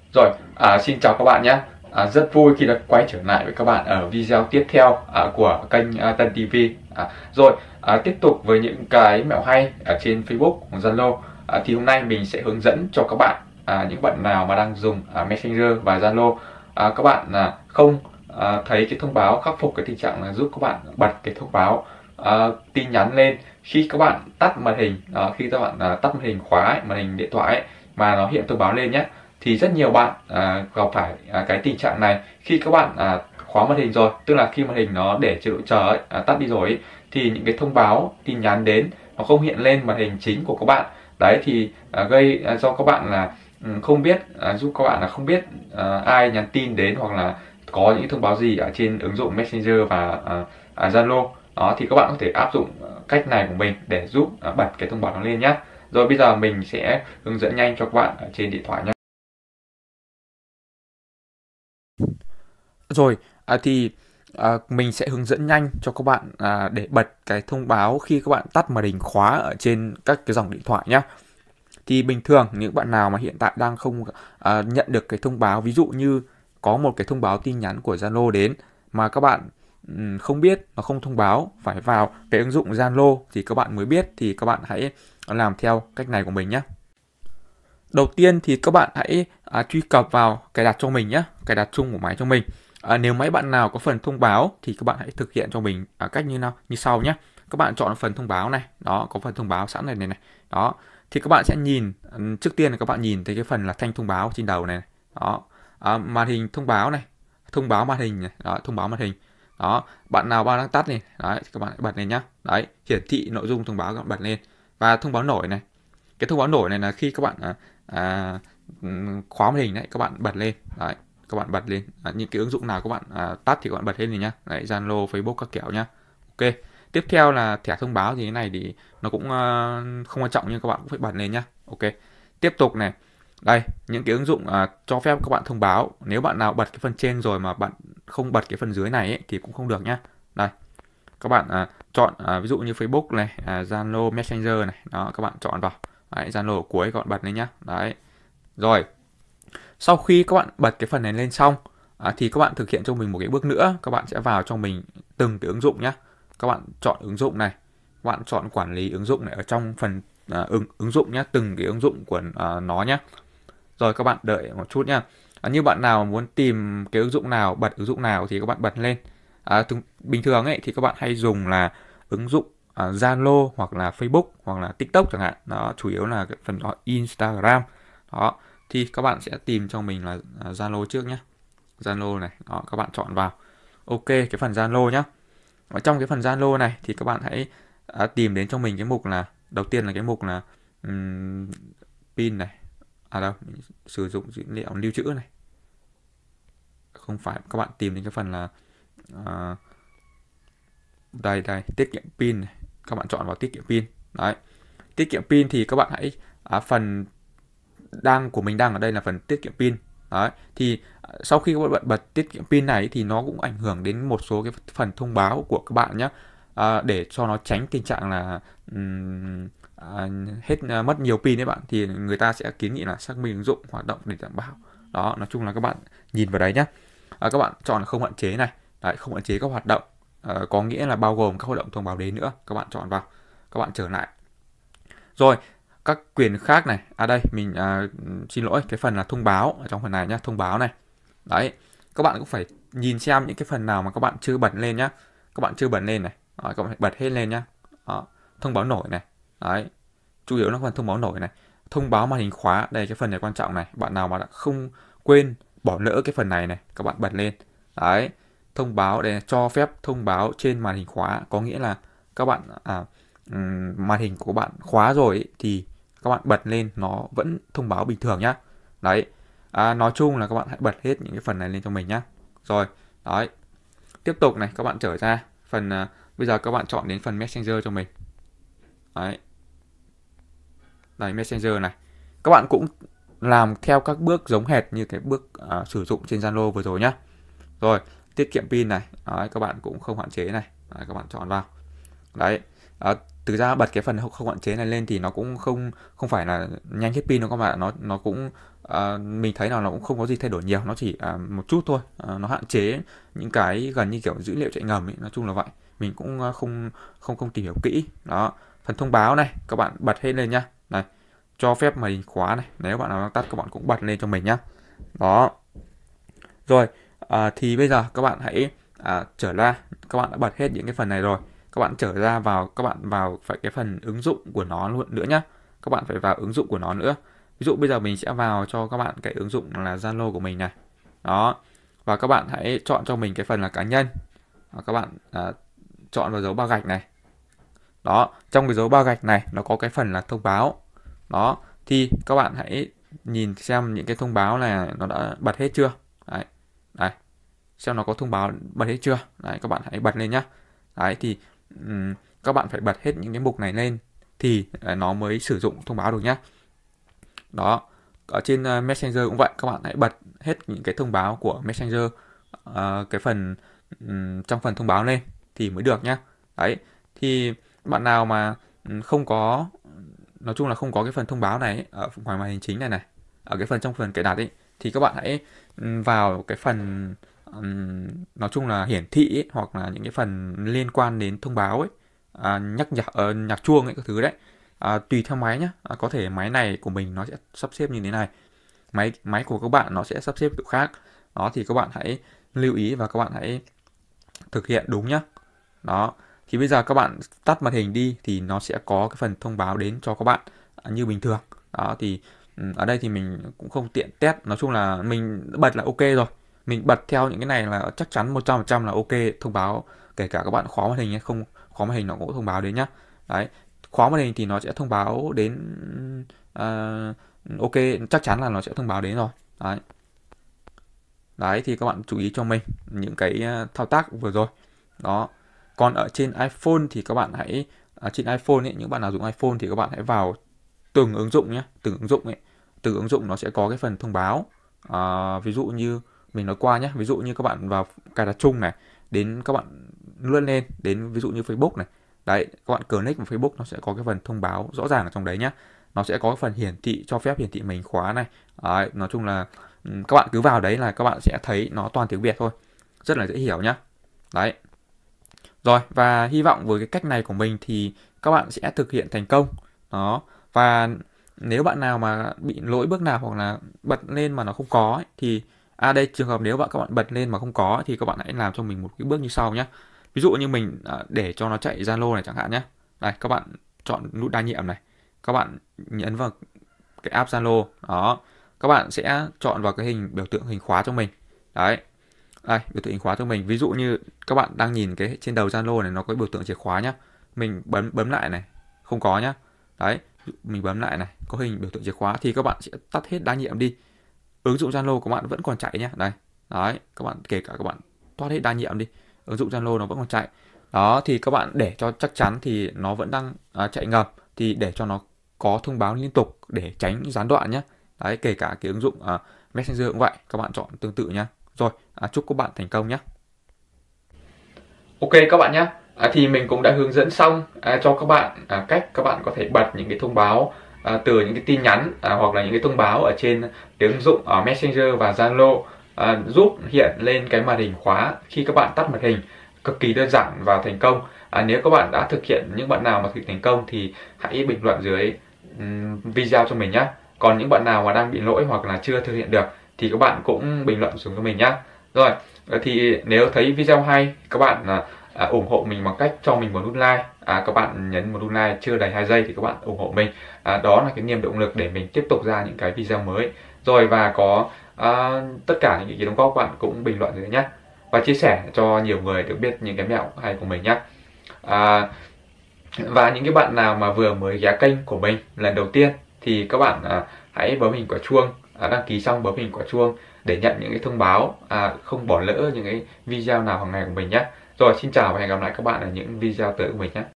Rồi, xin chào các bạn nhé. Rất vui khi được quay trở lại với các bạn ở video tiếp theo của kênh Tân TV. Rồi, tiếp tục với những cái mẹo hay ở trên Facebook, Zalo. Thì hôm nay mình sẽ hướng dẫn cho các bạn, những bạn nào mà đang dùng Messenger và Zalo, các bạn không thấy cái thông báo, khắc phục cái tình trạng là giúp các bạn bật cái thông báo tin nhắn lên khi các bạn tắt màn hình, khi các bạn tắt màn hình khóa màn hình điện thoại ấy, mà nó hiện thông báo lên nhé. Thì rất nhiều bạn gặp phải cái tình trạng này khi các bạn khóa màn hình rồi, tức là khi màn hình nó để chế độ chờ ấy, tắt đi rồi ấy, thì những cái thông báo tin nhắn đến nó không hiện lên màn hình chính của các bạn. Đấy thì gây do các bạn là không biết, giúp các bạn là không biết ai nhắn tin đến, hoặc là có những thông báo gì ở trên ứng dụng Messenger và Zalo. Đó thì các bạn có thể áp dụng cách này của mình để giúp bật cái thông báo nó lên nhé. Rồi bây giờ mình sẽ hướng dẫn nhanh cho các bạn ở trên điện thoại nhé. Rồi, mình sẽ hướng dẫn nhanh cho các bạn để bật cái thông báo khi các bạn tắt màn hình khóa ở trên các cái dòng điện thoại nhé. Thì bình thường những bạn nào mà hiện tại đang không nhận được cái thông báo, ví dụ như có một cái thông báo tin nhắn của Zalo đến mà các bạn không biết, nó không thông báo, phải vào cái ứng dụng Zalo thì các bạn mới biết, thì các bạn hãy làm theo cách này của mình nhé. Đầu tiên thì các bạn hãy truy cập vào cài đặt cho mình nhé, cài đặt chung của máy cho mình. Nếu máy bạn nào có phần thông báo thì các bạn hãy thực hiện cho mình cách như sau nhé. Các bạn chọn phần thông báo này, đó, có phần thông báo sẵn này này. Đó, thì các bạn sẽ nhìn, trước tiên là các bạn nhìn thấy cái phần là thanh thông báo trên đầu này. Đó, màn hình thông báo này, thông báo màn hình này, đó, thông báo màn hình. Đó, bạn nào đang tắt này, đấy, thì các bạn hãy bật lên nhá. Đấy, hiển thị nội dung thông báo các bạn bật lên. Và thông báo nổi này. Cái thông báo nổi này là khi các bạn khóa màn hình đấy, các bạn bật lên. Đấy, các bạn bật lên. Những cái ứng dụng nào các bạn tắt thì các bạn bật lên này nhá. Đấy, Zalo, Facebook các kiểu nhá. Ok. Tiếp theo là thẻ thông báo, thì cái này thì nó cũng không quan trọng, nhưng các bạn cũng phải bật lên nhá. Ok. Tiếp tục này. Đây, những cái ứng dụng cho phép các bạn thông báo. Nếu bạn nào bật cái phần trên rồi mà bạn không bật cái phần dưới này ấy, thì cũng không được nhá. Đây. Các bạn chọn ví dụ như Facebook này, Zalo, Messenger này. Đó, các bạn chọn vào. Đấy, Zalo ở cuối các bạn bật lên nhá. Đấy. Rồi. Sau khi các bạn bật cái phần này lên xong, thì các bạn thực hiện cho mình một cái bước nữa. Các bạn sẽ vào cho mình từng cái ứng dụng nhé. Các bạn chọn ứng dụng này, các bạn chọn quản lý ứng dụng này ở trong phần ứng dụng nhé, từng cái ứng dụng của nó nhé. Rồi các bạn đợi một chút nhá. Như bạn nào muốn tìm cái ứng dụng nào, bật ứng dụng nào thì các bạn bật lên. Bình thường ấy thì các bạn hay dùng là ứng dụng Zalo hoặc là Facebook hoặc là TikTok chẳng hạn. Nó chủ yếu là cái phần đó, Instagram. Đó, thì các bạn sẽ tìm cho mình là Zalo trước nhé. Zalo này, đó, các bạn chọn vào. Ok, cái phần Zalo nhé. Ở trong cái phần Zalo này thì các bạn hãy tìm đến cho mình cái mục là, đầu tiên là cái mục là pin này. Đâu, sử dụng dữ liệu lưu trữ này. Không phải, các bạn tìm đến cái phần là đây, tiết kiệm pin này. Các bạn chọn vào tiết kiệm pin. Đấy. Tiết kiệm pin thì các bạn hãy phần của mình đang ở đây là phần tiết kiệm pin. Đấy. Thì sau khi các bạn bật tiết kiệm pin này thì nó cũng ảnh hưởng đến một số cái phần thông báo của các bạn nhé. Để cho nó tránh tình trạng là mất nhiều pin đấy bạn, thì người ta sẽ kiến nghị là xác minh ứng dụng hoạt động để đảm bảo. Đó, nói chung là các bạn nhìn vào đấy nhé. Các bạn chọn là không hạn chế này. Đấy, không hạn chế các hoạt động, có nghĩa là bao gồm các hoạt động thông báo đến nữa. Các bạn chọn vào, các bạn trở lại. Rồi, các quyền khác này. Đây, mình xin lỗi, cái phần là thông báo ở trong phần này nhé, thông báo này. Đấy, các bạn cũng phải nhìn xem những cái phần nào mà các bạn chưa bật lên nhé. Các bạn chưa bật lên này. Đó, các bạn phải bật hết lên nhé. Đó, thông báo nổi này. Đấy, chủ yếu là phần thông báo nổi này. Thông báo màn hình khóa, đây cái phần này quan trọng này. Bạn nào mà đã không quên bỏ lỡ cái phần này này, các bạn bật lên. Đấy, thông báo để cho phép thông báo trên màn hình khóa, có nghĩa là các bạn màn hình của các bạn khóa rồi ấy, thì các bạn bật lên nó vẫn thông báo bình thường nhá. Đấy, nói chung là các bạn hãy bật hết những cái phần này lên cho mình nhá. Rồi, đấy, tiếp tục này, các bạn trở ra phần bây giờ các bạn chọn đến phần Messenger cho mình. Đấy, đây Messenger này, các bạn cũng làm theo các bước giống hệt như cái bước sử dụng trên Zalo vừa rồi nhá. Rồi, tiết kiệm pin này, đấy, các bạn cũng không hạn chế này. Đấy, các bạn chọn vào. Đấy, thực ra bật cái phần không hạn chế này lên thì nó cũng không không phải là nhanh hết pin đâu các bạn, nó cũng mình thấy là nó cũng không có gì thay đổi nhiều, nó chỉ một chút thôi, nó hạn chế những cái gần như kiểu dữ liệu chạy ngầm ấy, nói chung là vậy. Mình cũng không tìm hiểu kỹ. Đó, phần thông báo này các bạn bật hết lên nhá. Này, cho phép màn hình khóa này, nếu bạn nào đang tắt các bạn cũng bật lên cho mình nhá. Đó, rồi thì bây giờ các bạn hãy trở ra, các bạn đã bật hết những cái phần này rồi, các bạn trở ra các bạn vào phải cái phần ứng dụng của nó luôn nữa nhá. Các bạn phải vào ứng dụng của nó nữa. Ví dụ bây giờ mình sẽ vào cho các bạn cái ứng dụng là Zalo của mình này. Đó, và các bạn hãy chọn cho mình cái phần là cá nhân. Các bạn chọn vào dấu ba gạch này. Đó, trong cái dấu ba gạch này nó có cái phần là thông báo. Đó, thì các bạn hãy nhìn xem những cái thông báo này nó đã bật hết chưa. Đấy, đấy, xem nó có thông báo bật hết chưa. Đấy, các bạn hãy bật lên nhá. Đấy, thì các bạn phải bật hết những cái mục này lên thì nó mới sử dụng thông báo được nhá. Đó, ở trên Messenger cũng vậy, các bạn hãy bật hết những cái thông báo của Messenger cái phần trong phần thông báo lên thì mới được nhá. Đấy, thì bạn nào mà không có, nói chung là không có cái phần thông báo này ấy, ở ngoài màn hình chính này này, ở cái phần trong phần cài đặt ấy, thì các bạn hãy vào cái phần nói chung là hiển thị ấy, hoặc là những cái phần liên quan đến thông báo ấy, nhắc nhạc chuông ấy các thứ đấy. Tùy theo máy nhá, có thể máy này của mình nó sẽ sắp xếp như thế này, máy của các bạn nó sẽ sắp xếp kiểu khác. Đó, thì các bạn hãy lưu ý và các bạn hãy thực hiện đúng nhá. Đó, thì bây giờ các bạn tắt màn hình đi thì nó sẽ có cái phần thông báo đến cho các bạn như bình thường. Đó, thì ở đây thì mình cũng không tiện test, nói chung là mình bật là ok rồi. Mình bật theo những cái này là chắc chắn 100% là ok thông báo, kể cả các bạn khóa màn hình hay không khóa màn hình nó cũng thông báo đến nhá. Đấy, khóa màn hình thì nó sẽ thông báo đến ok, chắc chắn là nó sẽ thông báo đến rồi. Đấy. Đấy, thì các bạn chú ý cho mình những cái thao tác vừa rồi. Đó. Còn ở trên iPhone thì các bạn hãy trên iPhone ấy, những bạn nào dùng iPhone thì các bạn hãy vào từng ứng dụng nhé, từng ứng dụng nó sẽ có cái phần thông báo. Ví dụ như mình nói qua nhé, ví dụ như các bạn vào cài đặt chung này, đến các bạn lướt lên đến ví dụ như Facebook này. Đấy, các bạn click vào Facebook nó sẽ có cái phần thông báo rõ ràng ở trong đấy nhé. Nó sẽ có cái phần hiển thị, cho phép hiển thị màn hình khóa này. Đấy, nói chung là các bạn cứ vào đấy là các bạn sẽ thấy nó toàn tiếng Việt thôi, rất là dễ hiểu nhá. Đấy, rồi, và hy vọng với cái cách này của mình thì các bạn sẽ thực hiện thành công. Đó, và nếu bạn nào mà bị lỗi bước nào hoặc là bật lên mà nó không có ấy, thì đây trường hợp nếu các bạn bật lên mà không có ấy, thì các bạn hãy làm cho mình một cái bước như sau nhé. Ví dụ như mình để cho nó chạy Zalo này chẳng hạn nhé. Đây, các bạn chọn nút đa nhiệm này, các bạn nhấn vào cái app Zalo. Đó, các bạn sẽ chọn vào cái biểu tượng hình khóa cho mình. Đấy, đây, biểu tượng hình khóa cho mình. Ví dụ như các bạn đang nhìn cái trên đầu Zalo này nó có biểu tượng chìa khóa nhá. Mình bấm lại này, không có nhá. Đấy, mình bấm lại này, có hình biểu tượng chìa khóa thì các bạn sẽ tắt hết đa nhiệm đi. Ứng dụng Zalo của bạn vẫn còn chạy nhá. Đây. Đấy, các bạn kể cả các bạn thoát hết đa nhiệm đi, ứng dụng Zalo nó vẫn còn chạy. Đó, thì các bạn để cho chắc chắn thì nó vẫn đang chạy ngầm, thì để cho nó có thông báo liên tục để tránh gián đoạn nhé. Đấy, kể cả cái ứng dụng Messenger cũng vậy, các bạn chọn tương tự nhá. Rồi, chúc các bạn thành công nhé. Ok các bạn nhé, thì mình cũng đã hướng dẫn xong cho các bạn cách các bạn có thể bật những cái thông báo từ những cái tin nhắn hoặc là những cái thông báo ở trên cái ứng dụng Messenger và Zalo, giúp hiện lên cái màn hình khóa khi các bạn tắt màn hình, cực kỳ đơn giản và thành công. Nếu các bạn đã thực hiện, những bạn nào mà thực hiện thành công thì hãy bình luận dưới video cho mình nhé. Còn những bạn nào mà đang bị lỗi hoặc là chưa thực hiện được thì các bạn cũng bình luận xuống cho mình nhé. Rồi, thì nếu thấy video hay, các bạn ủng hộ mình bằng cách cho mình một nút like. Các bạn nhấn một nút like chưa đầy 2 giây thì các bạn ủng hộ mình. Đó là cái niềm động lực để mình tiếp tục ra những cái video mới. Rồi, và có tất cả những cái đóng góp các bạn cũng bình luận dưới nhé. Và chia sẻ cho nhiều người được biết những cái mẹo hay của mình nhé. Và những cái bạn nào mà vừa mới ghé kênh của mình lần đầu tiên thì các bạn hãy bấm hình quả chuông, đăng ký xong bấm hình quả chuông để nhận những cái thông báo, không bỏ lỡ những cái video nào hàng ngày của mình nhé. Rồi, xin chào và hẹn gặp lại các bạn ở những video tới của mình nhé.